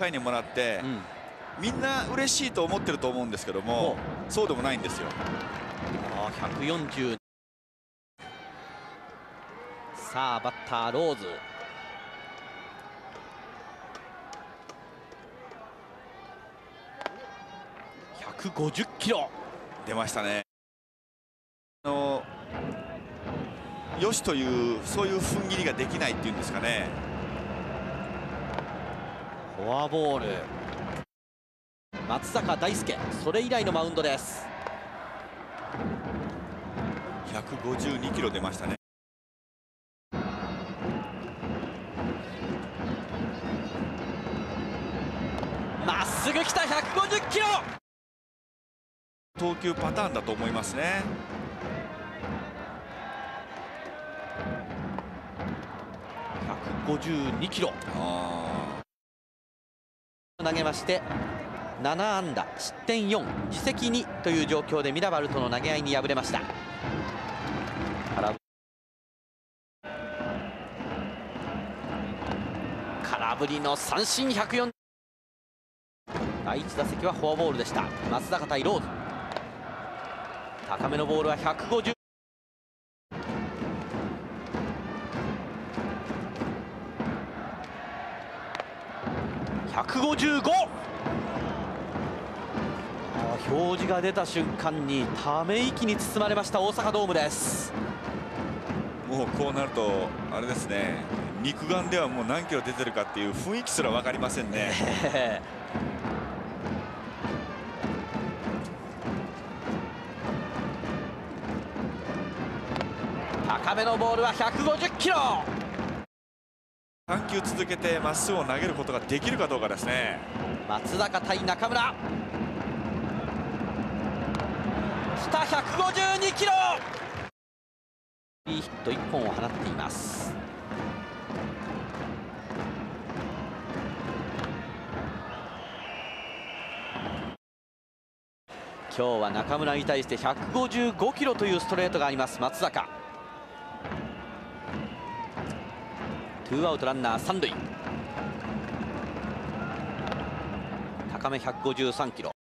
回にもらって、みんな嬉しいと思ってると思うんですけども、そうでもないんですよ。 140。さあバッターローズ。150キロ出ましたね。よしというそういう踏ん切りができないっていうんですかね。 フォアボール。松坂大輔、それ以来のマウンドです。 152キロ出ましたね。 まっすぐ来た。150キロ。 投球パターンだと思いますね。 152キロ投げまして、7安打失点4自責2という状況でミラバルとの投げ合いに敗れました。空振りの三振。104。第1打席はフォアボールでした。松坂対ローズ。高めのボールは150。155。表示が出た瞬間にため息に包まれました大阪ドームです。 もうこうなるとあれですね、肉眼ではもう何キロ出てるかっていう雰囲気すら分かりませんね。 高めのボールは150キロ。 3球続けてまっすぐを投げることができるかどうかですね。 松坂対中村。来た。152キロ。いいヒット1本を放っています。今日は中村に対して155キロというストレートがあります松坂。2アウトランナー3塁。高め153キロ。